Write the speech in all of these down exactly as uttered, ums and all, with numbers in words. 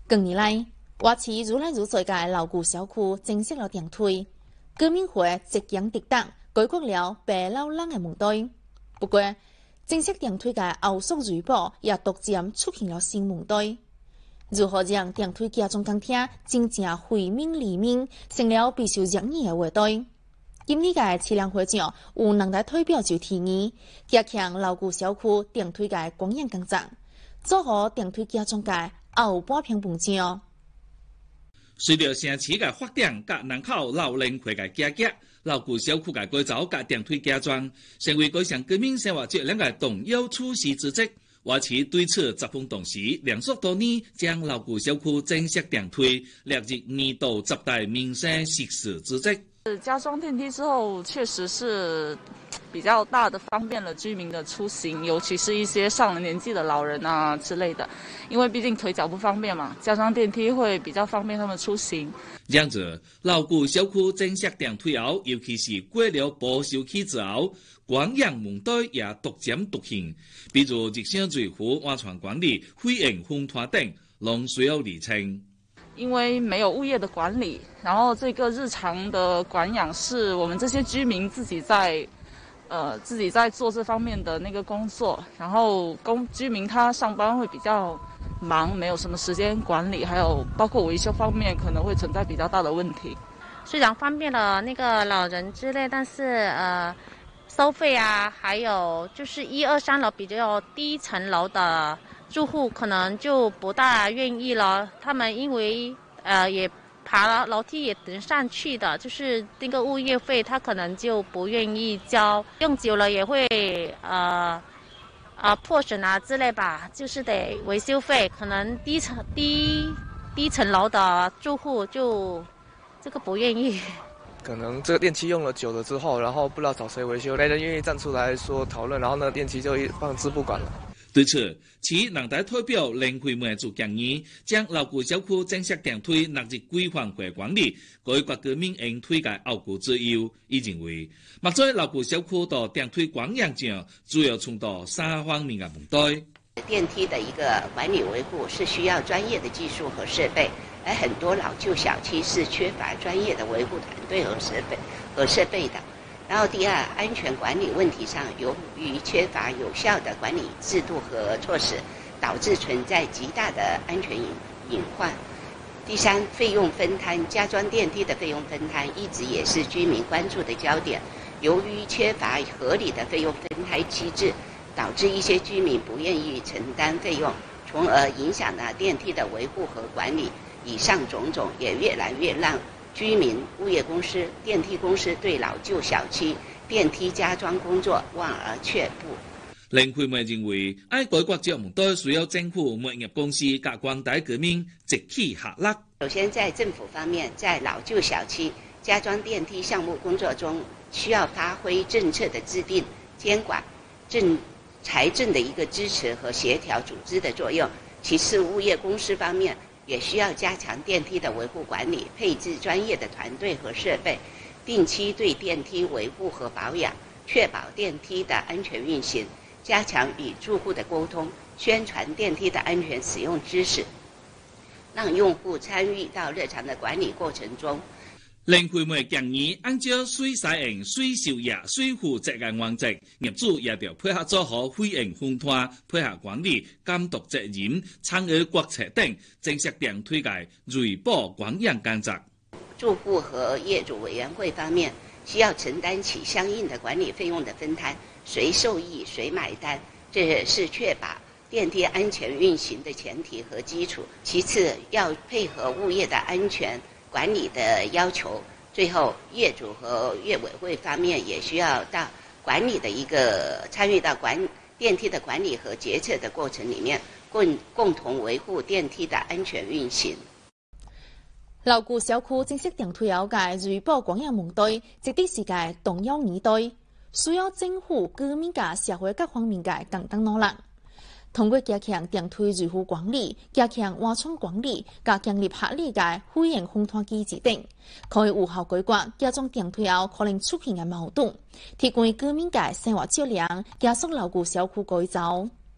近年来，外市愈来愈多嘅老旧小区正式了电梯，居民会即将抵达，解决了白老人嘅问题。不过，正式电梯嘅后续维护也逐渐出现了新问题。如何让电梯加装工程真正惠民利民，成了必须热议嘅话题。今年嘅测量会上有两大代表就提议，加强老旧小区电梯嘅光影工作，做好电梯加装嘅后半平半上。 随着城市嘅发展，甲人口老龄化嘅加剧，老旧小区嘅改造甲电梯加装，成为改善居民生活质量嘅重要处事之责。外市对此十分重视，连续多年将老旧小区正式电梯列入年度十大民生实事之责。 加装电梯之后，确实是比较大的方便了居民的出行，尤其是一些上了年纪的老人啊之类的，因为毕竟腿脚不方便嘛，加装电梯会比较方便他们出行。 然而，老旧小区正式电梯后，尤其是过了保修期之后，光影问题也逐渐凸显，比如热线水壶、安全管理、废烟风团等，拢需要厘清。 因为没有物业的管理，然后这个日常的管养是我们这些居民自己在，呃，自己在做这方面的那个工作，然后公居民他上班会比较忙，没有什么时间管理，还有包括维修方面可能会存在比较大的问题。 虽然方便了那个老人之类，但是呃，收费啊，还有就是一二三楼比较低层楼的住户可能就不大愿意了，他们因为呃也爬了楼梯也能上去的，就是那个物业费他可能就不愿意交，用久了也会呃呃破损啊之类吧，就是得维修费，可能低层低低层楼的住户就这个不愿意。 可能这个电器用了久了之后，然后不知道找谁维修，没人愿意站出来说讨论，然后那个电器就放置不管了。 对此，市人大代表林慧梅就建议，将老旧小区正式电梯纳入规范化管理，解决居民应推介后顾之忧。伊认为，目前老旧小区到电梯管理上，主要冲到三方面的问题。 电梯的一个管理维护是需要专业的技术和设备，而很多老旧小区是缺乏专业的维护团队和设备和设备的。然后第二，安全管理问题上，由于缺乏有效的管理制度和措施，导致存在极大的安全隐隐患。第三，费用分摊，加装电梯的费用分摊一直也是居民关注的焦点。由于缺乏合理的费用分摊机制，导致一些居民不愿意承担费用，从而影响了电梯的维护和管理。以上种种也越来越让居民、物业公司、电梯公司对老旧小区电梯加装工作望而却步。 林慧梅认为，爱改革这问题需要政府、物业公司及广大居民一起合力。 首先，在政府方面，在老旧小区加装电梯项目工作中，需要发挥政策的制定、监管、政财政的一个支持和协调组织的作用。其次，物业公司方面也需要加强电梯的维护管理，配置专业的团队和设备，定期对电梯维护和保养，确保电梯的安全运行，加强与住户的沟通，宣传电梯的安全使用知识，让用户参与到日常的管理过程中。 林慧梅建议，按照水使用、水收业、水负责任原则，业主也要配合做好费用分摊、配合管理、监督责任、参与决策等，正式电梯界锐保管养工作。 住户和业主委员会方面需要承担起相应的管理费用的分摊，谁受益谁买单，这是确保电梯安全运行的前提和基础。其次，要配合物业的安全管理的要求。最后，业主和业委会方面也需要到管理的一个参与到管电梯的管理和决策的过程里面，共共同维护电梯的安全运行。 老旧小区正式电梯后界锐保管养问题，值得世界重要议题，需要政府、居民甲社会各方面嘅共同努力。通过加强电梯维护管理、加强安全管理、加建立合理嘅费用分摊机制等，可以有效解决加装电梯后可能出现嘅矛盾，提高居民嘅生活质量，加速老旧小区改造。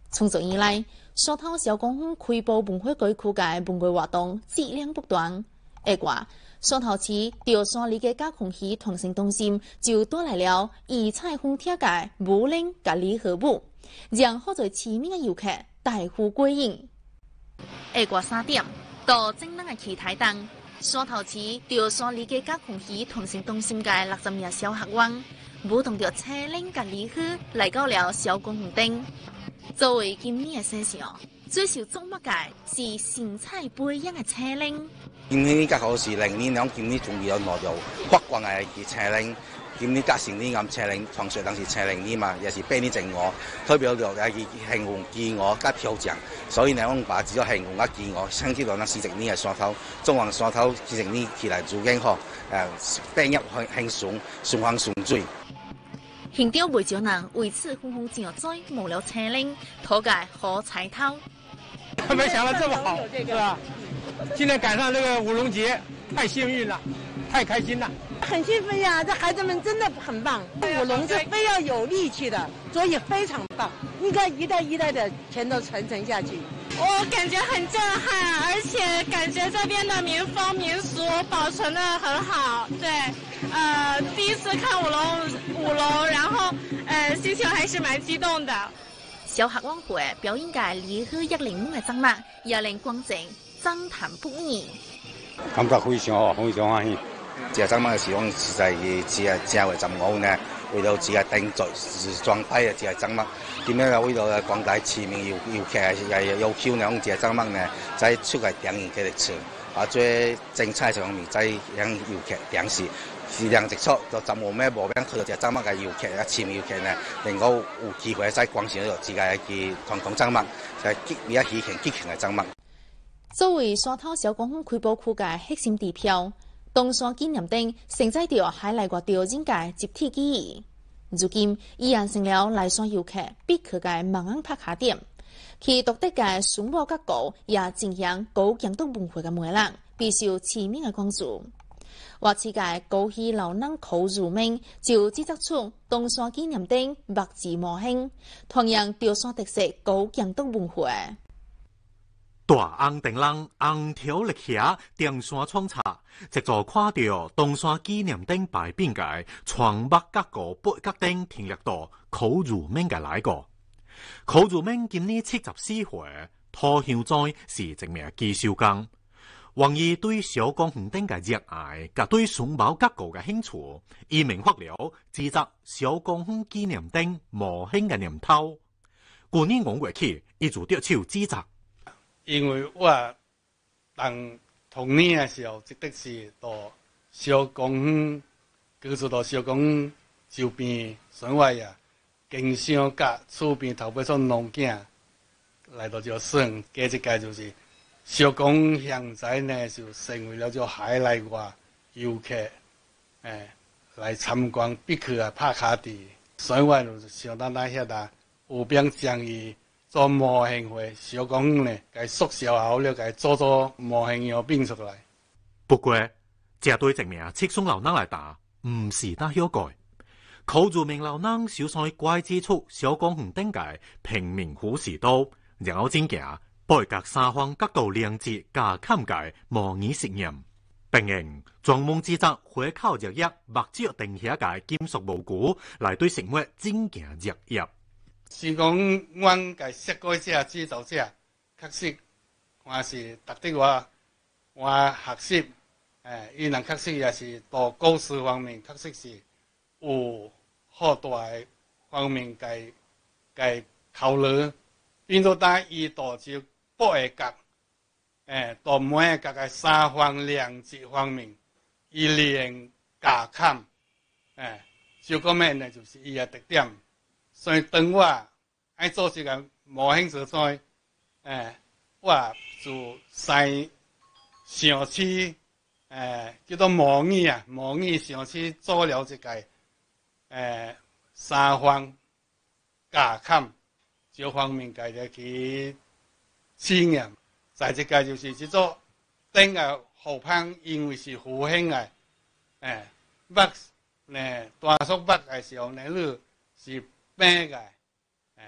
从昨以来，沙头小公园开埠文化区区嘅文化活动质量不断。下挂沙头市潮汕里嘅加空气同城中心就带来了二彩虹贴嘅舞龙甲礼盒舞，让好多市民嘅游客大呼过瘾。下挂三点到正南嘅旗台灯，沙头市潮汕里嘅加空气同城中心嘅六十名小学员，舞动着车轮甲礼盒来到了小公园顶。作为今年嘅生肖，最受瞩目嘅是神采飞扬嘅车轮。 今年呢家好是零年兩今年仲有攞到發光嘅嘅車輪，今年加成呢咁車輪，傳說當時車輪呢嘛，也是俾你整我，代表咗係慶祝自我加票獎，所以呢我把只咗慶祝一自我，趁住到呢市值呢係沙頭，中環沙頭市值呢起來做緊呵，誒並入去慶順順風順水。 現場未少人為此紛紛進入追無了車輪，討解好彩頭。 沒想到這麼好，是吧？今天趕上這個舞龍節，太幸運了，太開心了， 很興奮呀！這孩子們真的很棒，舞龍是非要有力氣的，所以非常棒，應該一代一代的全都傳承下去。 我感覺很震撼，而且感覺這邊的民風民俗保存得很好。對，呃，第一次看舞龍舞龍，然後呃心情還是蠻激動的。 小學晚會表演嘅禮盒一零五嘅節目，也令觀眾讚嘆不已。 感覺非常好，非常歡喜。 這個節目嘅時候，實在係只係只係為節目呢，為到自己定做時裝批嘅這個節目，點樣為到廣大市民要要劇係要漂亮這個節目呢，在出嚟點燃佢哋詞，啊最精彩上面在讓要劇點示。是量直出，就就冇咩毛病。佢就節目嘅要劇啊，前面要劇呢，能夠有機會喺廣線嗰度自己嘅傳統節目，就係激烈喜慶激情嘅節目。 作為沙頭小公園開埠區嘅核心地標，東沙紀念亭承載着海內外調整嘅集體記憶。如今依然成了來沙遊客必去嘅萬安打卡點，其獨特嘅崇武格局也正向高強度文化嘅魅力，備受市民嘅關注。話此屆高希老人口入名就製作出東沙紀念亭木質模型，同樣潮汕特色高強度文化。 大紅燈籠紅條立下，登山創茶，藉助看到東沙紀念亭牌匾嘅窗木格局八角燈停落到口入名嘅來個。口入名今年七十四歲，土香栽是一名技術工。王姨對小公園頂嘅熱愛，甲對崇武格局嘅興趣，伊明發了製作小公園紀念亭模型嘅念頭。去年五月起，伊就着手製作。 因為我當童年嘅時候，即的是到小公園，居住到小公園周邊生活呀，經常甲厝邊頭尾所農囝來到就算，加一屆就是。小公園現在呢就成為了咗海內外遊客，誒、欸、來參觀必去啊拍卡地，所以我就相當大遐啦，有邊將伊做模型會，小公園呢，該縮小後了，該做做模型樣變出來。 不過，這對一名七松老人來打，唔是得曉改。口入名老人小帥怪之出小公園頂界平民虎時刀，然後真行。背隔三方角度連接加砍界模擬實驗，並用專門製作火烤熱液或者定下嘅金屬模具來對生活增加熱液。 是講阮嘅設計者、製造者，確實我是特地我我學習，誒，伊人確實也是到故事方面，確實是有好大方面嘅嘅考慮，變做但伊到就。八個角，誒，到每個角嘅三方兩節方面，伊連加砍，誒，小個咩呢？就是伊嘅特點。所以當我愛做這個模型時陣，誒，我就使上次，誒，叫做模擬啊，模擬上次做了這個，誒，三方加砍，這方面嘅嘅佢。經驗，在這個就是這座頂個後旁，因為是復興嘅，誒，木呢，大叔木嘅時候呢，路是平嘅，誒，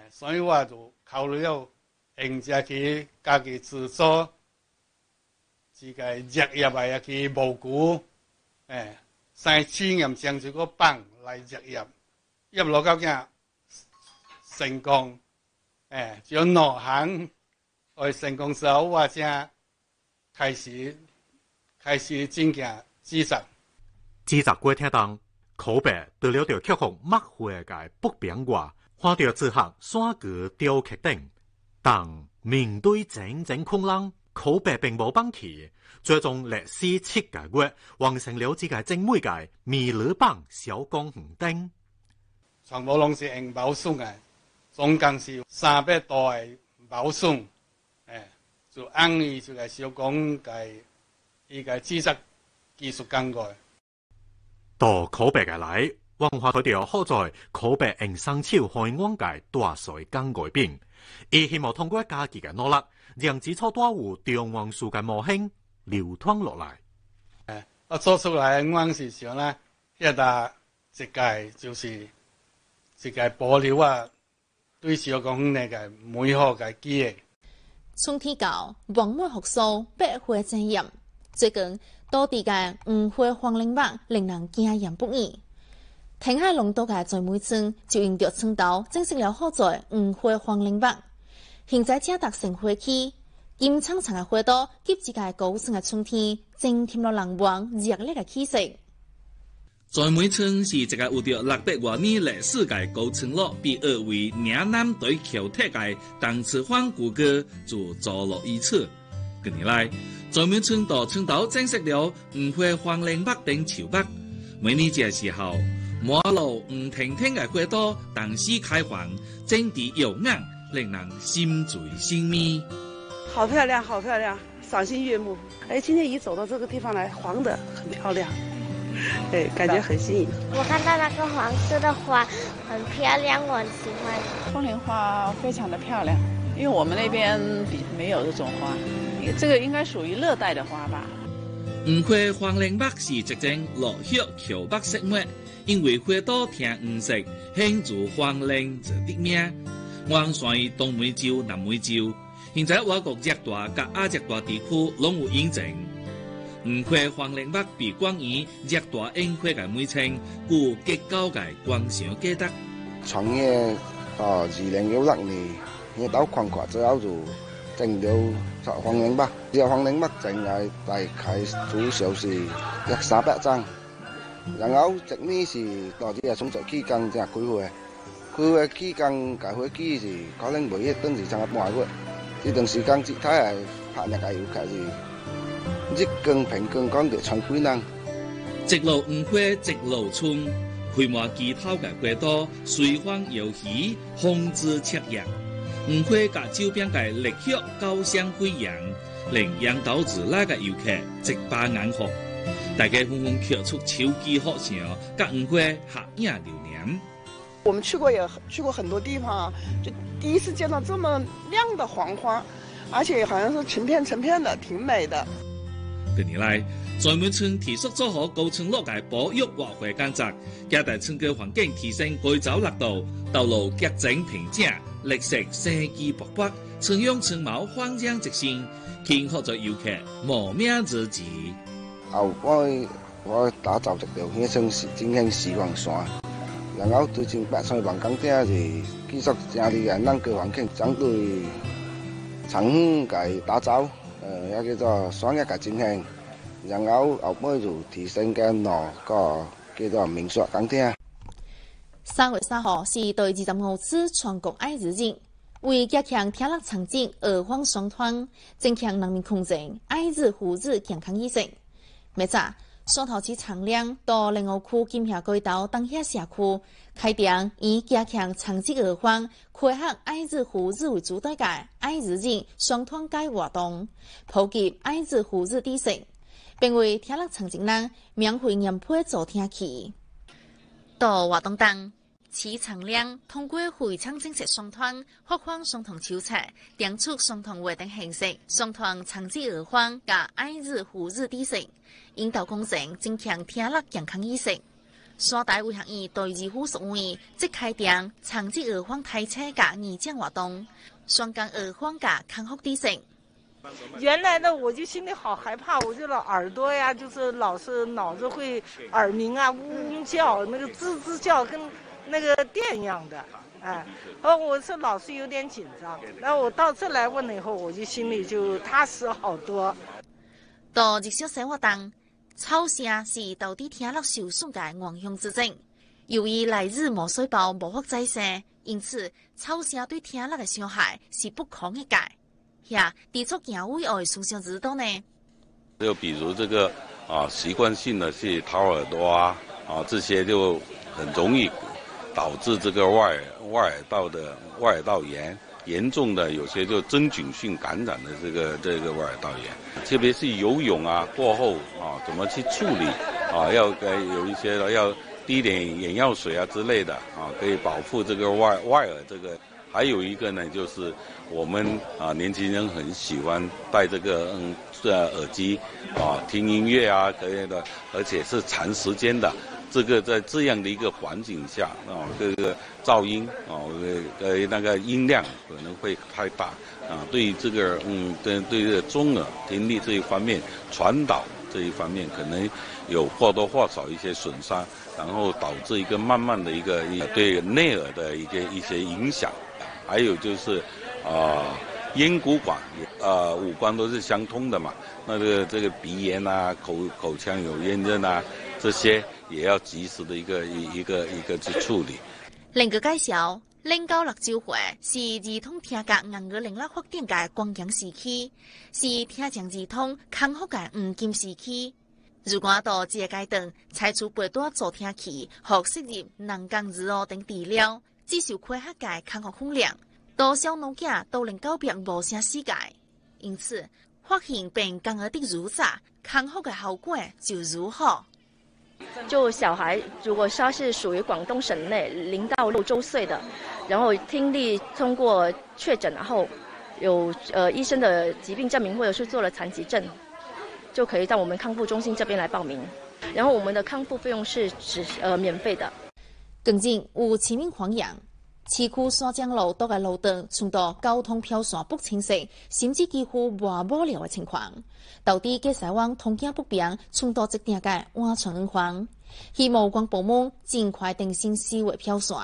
哎，所以我就考虑了用这去家己制作这个热业的一去模具，哎，三试验将这个棒来热业，业落到竟成功，哎，就两行为成功之后，我才开始开始进行制作。 制作过程中，口白除了着克服墨画嘅不便外，看到自学山歌雕刻等，但面对整整困难，口白并无放弃，最终历时七个月，完成了这个精美嘅米粒棒小光鱼灯。 全部拢是用毛笋嘅，总共是三百多个毛笋，诶，就按伊这个小光嘅伊个制作技术工具。 到口白嘅来，文化佢哋好在口白用双手开往嘅大水工具边，伊希望通过家己嘅努力，让基础大有中王树嘅模型流传落来。 诶，我做出来嘅我是想咧，迄个一个就是一个保留啊，对小公园嘅美好嘅记忆。 春天到，王梅复苏，百花争艳。最近，多地嘅五花黄陵木令人惊艳不已。天海龙岛嘅在梅村就用着村道正式了好在五花黄陵木。现在正达成花期，金苍苍嘅花朵，给这个高盛嘅春天，增添了人文热烈嘅气息。 在梅村是一个有着六百多年历史嘅高村落，被誉为岭南对桥铁嘅东池坊古歌就坐落于此。近年来，在梅村到村头正式了五花黄陵木等树木，每年这时候，马路黄澄澄嘅花朵同时开放，整地耀眼，令人心醉心迷。 好漂亮，好漂亮，赏心悦目。哎，今天一走到这个地方来，黄的很漂亮，哎，感觉很新颖。 我看到那个黄色的花很漂亮，我很喜欢。 黄陵花非常的漂亮，因为我们那边比没有这种花，这个应该属于热带的花吧。 五花黄陵木是一种落叶乔木植物，因为花朵呈黄色，显著黄陵之地名。原产于东美洲、南美洲，现在我国热带甲亚热带地区拢有引种。五花黄陵木被广于热带樱花嘅美称，具极高嘅观赏价值。 创业到二零一六年，我到광跨之后就整了黄陵木。这黄陵木淨係大概主要是一三百張，然後一年是到啲創作期間就開會，開會期間嘅會期是可能每一頓是差半個月，這段時間只睇係拍日嘅要求是日更平更講嘅長幾人。 直路五花直路村，開滿枝頭嘅花朵，隨風搖起，風姿赤躍。五花甲周邊嘅綠葉交相輝揚，令陽島自那嘅遊客直把眼福。大家紛紛刻出手機合相，甲五花合影留念。 我们去过也去过很多地方啊，就第一次见到这么亮的黄花，而且好像是成片成片的，挺美的。 近年来，在梅村提速做好高村落嘅保育活化工作，加大村嘅環境提升改造力度，道路潔淨平整，綠色生機勃勃，村樣村貌焕然一新，khiến好在遊客無名之字。 後我我打造一條迄種是整興時光線，然後最近八歲環工頂是技術真厲害，咱個環境相對長遠嘅打造，誒也叫做雙一嘅整興，然後後尾就提升嘅路個叫做民宿工頂。 三月三號是第二十五次全國愛日日，為加強體育場景二方雙團，增強人民空前愛日護日健康意識。明早，雙頭市長亮到林湖區金霞街道東下社區開店，以加強場景二方，開發愛日護日為主題嘅愛日日雙團街活動，普及愛日護日知識，並為體育場景人免費驗配做聽起。到活動當。市長亮通過會場正式雙團發放雙團手冊，訂出雙團活動形式、雙團場景二方加愛日護日知識，引導工程增強體育健康意識。 山大卫学院对二副所位即开店长期二方台车甲义讲活动，双港二方甲康复知识。 原来呢，我就心里好害怕，我就老耳朵呀，就是老是脑子会耳鸣啊，嗡嗡叫，那个吱吱叫，跟那个电一样的，哎，然后我是老是有点紧张。然后我到这来问了以后，我就心里就踏实好多。 到日常生活中，吵声是到底听落受损嘅原凶之症。由于来日无水包无法再生，因此吵声对听落嘅伤害是不可逆嘅。呀，提出行为外损伤指导呢？ 就比如这个啊，习惯性的去掏耳朵啊，啊这些就很容易导致这个外外耳道的外耳道炎，严重的有些就真菌性感染的这个这个外耳道炎，特别是游泳啊过后啊怎么去处理啊，要该有一些要滴点眼药水啊之类的啊，可以保护这个外外耳这个。还有一个呢，就是我们啊年轻人很喜欢戴这个嗯呃耳机啊听音乐啊之类的，而且是长时间的。这个在这样的一个环境下啊，这个噪音啊呃那个音量可能会太大啊，对这个嗯对对这个中耳听力这一方面传导这一方面可能有或多或少一些损伤，然后导致一个慢慢的一个对内耳的一些一些影响。还有就是，啊、呃，咽鼓管，呃，五官都是相通的嘛。那这个这个鼻炎啊，口口腔有炎症啊，这些也要及时的一个一一个一个去处理。 另个介绍，零到六周岁是儿童听觉硬耳能力发展嘅关键时期，是听障儿童康复嘅黄金时期。如果到这个阶段采取八大助听器或适入人工耳蜗等治疗。只受开学界康复训练，多小脑囝都能告别无啥世界，因此发现并更而的如啥，康复的效果就如何。 就小孩，如果他是属于广东省内零到六周岁的，然后听力通过确诊，然后有呃医生的疾病证明或者是做了残疾证，就可以到我们康复中心这边来报名。然后我们的康复费用是只呃免费的。 更近有市民反映，市区沙江路多个路段冲到交通票线不清晰，甚至几乎无无聊的情况，导致驾驶员通行不便，冲到一定个安全隐患。希望广部门尽快更新四维票线。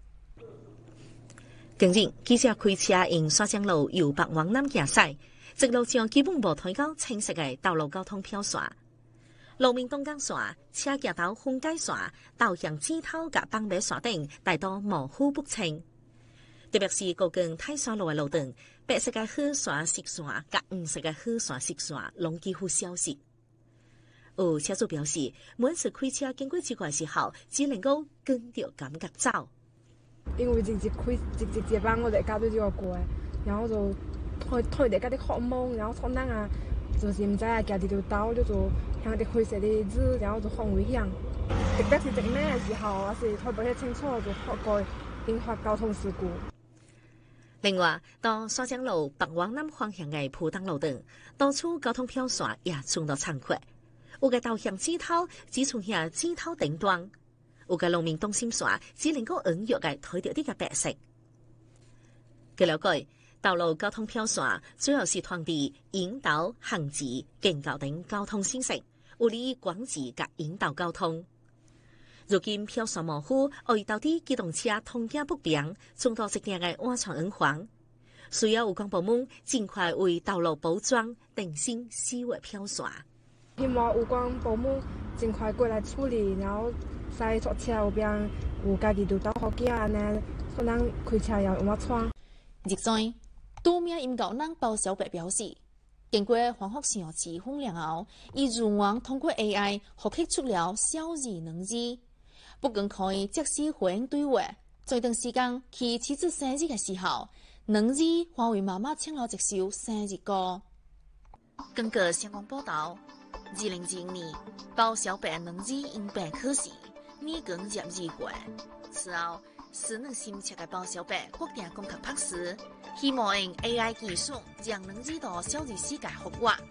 近日，记者开车沿沙江路由北往南行驶，一路上基本无睇到清晰的道路交通票线。路面东江线、车行道分界线、导向指头甲绑尾线顶，大多模糊不清。特别是高更泰山路的路段，白色的黑线、实线甲黄色的黑线、实线，拢几乎消失。有车主表示，每次开车经过这块时候，只能够跟着感觉走。 因为直接开直接接班，我哋家都就要过，然后就推推哋家啲渴望，然后可能啊。就是唔知啊，行啲條道叫做向啲灰色的字，然後就很危險。特別是正咩嘅時候，還是睇不太清楚，就發覺引發交通事故。 另外，到沙江路北往南方向嘅普燈路段，多處交通票線也衝到殘缺。有嘅導向指頭只從下指頭頂端，有嘅路面東線線只能夠隱約嘅睇到啲嘅白色。據了解。道路交通票線主要是傳遞引導、行止、警告等交通信息，有利於管制及引導交通。如今票線模糊，會導致機動車通行不便，衝到一定嘅安全隱患。需要有關部門盡快為道路補裝，更新四維票線。 希望有關部門盡快過來處理，然後使坐車後邊有家己條道好行安尼，可能開車要有乜錯。 日前。多名音樂人包小白表示，經過反覆嘗試訓練後，伊如願通過 A I 學習出了小字能字，不僅可以即時回應對話，在段時間去妻子生日嘅時候，能字化為媽媽唱了一首生日歌。根據相關報道，二零二五年包小白能字因病去世，年僅廿二歲。此後，私人心切嘅包小白決定攻讀博士。希望用 A I 技術讓能知道小字世界學話。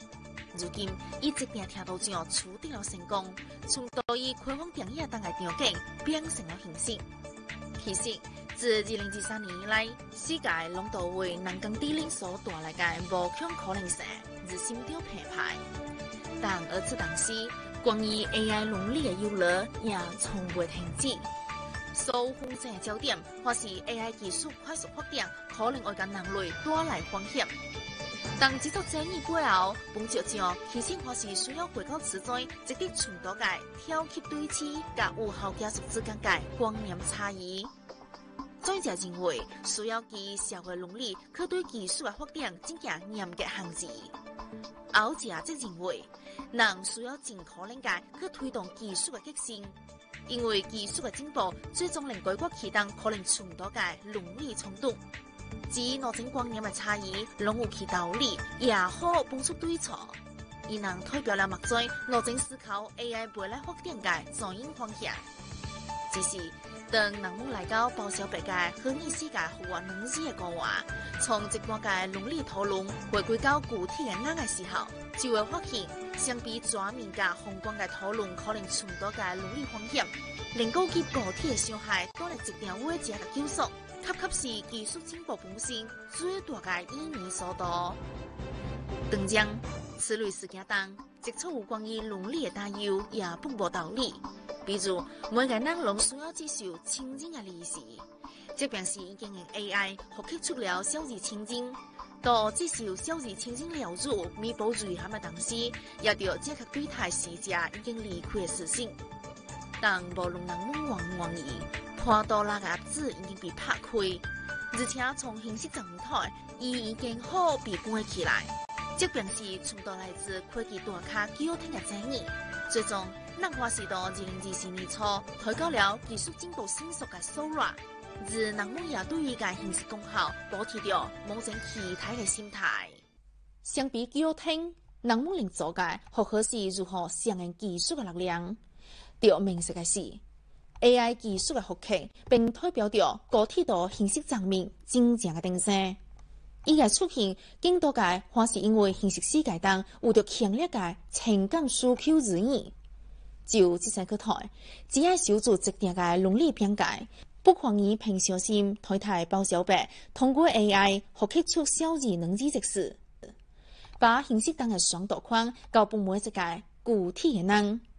如今伊一定听到上取得了成功，从到以开放电影当个条件变成了现实。其实，自二零二三年以来，世界拢都为人工智能所带来的无穷可能性而心潮澎湃。但而此同时，关于 A I 伦理的忧虑也从未停止。所有风险的焦点，或是 A I 技术快速发展可能会给人类带来风险。当这座争议背后，本质上其实或是需要回到此在直接传导界挑起对峙甲有效技术之间的观念差异。专家认为，需要基于社会伦理去对技术的发展进行严格限制。后者则认为，人需要尽可能的去推动技术的革新，因为技术的进步最终令各国启动可能传导的伦理冲突。至于两种观念的差异，拢有其道理，也好分出对错。伊能代表了目前两种思考 A I 未来发展的转型方向。只是，当人们来到包小白的虚拟世界互我能力的讲话，从一般的伦理讨论回归到具体的人的时候，就会发现，相比全面甲宏观的讨论可能传导的伦理风险，能够给个体的伤害带来一定危险的救赎，恰恰是技术进步本身最大的意义所在。当然，此类事件中，接触有关于伦理的担忧也不无道理。比如，每个人拢需要接受清净的历史，即便是已经用 A I 获取出了小字清净，到接受小字清净了入弥补遗憾的同时，也要正确对待死者已经离开的事实。但无论人们愿不愿意，潘多拉的子已经被拍开，而且从形式上台，伊已经好被关起来。即便是从到来自科技大咖交听的争议，最终咱华是到二零二四年初推到了技术进步迅速的手段，而人们也对于该形式功效保持着某种期待的心态。相比交听，人们能做的或许是如何响应技术的力量。要明实的是 ，A I 技术的复刻，并代表着个体在形式上面真正的提升。伊个出现更多个，或是因为现实世界中有着强烈的情感需求而已。就这些去睇，只要守住一定的伦理边界，不妨以平常心对待包小白，通过 A I 获取出小字能力这事，把形式中的双导框交给每一个具体的人。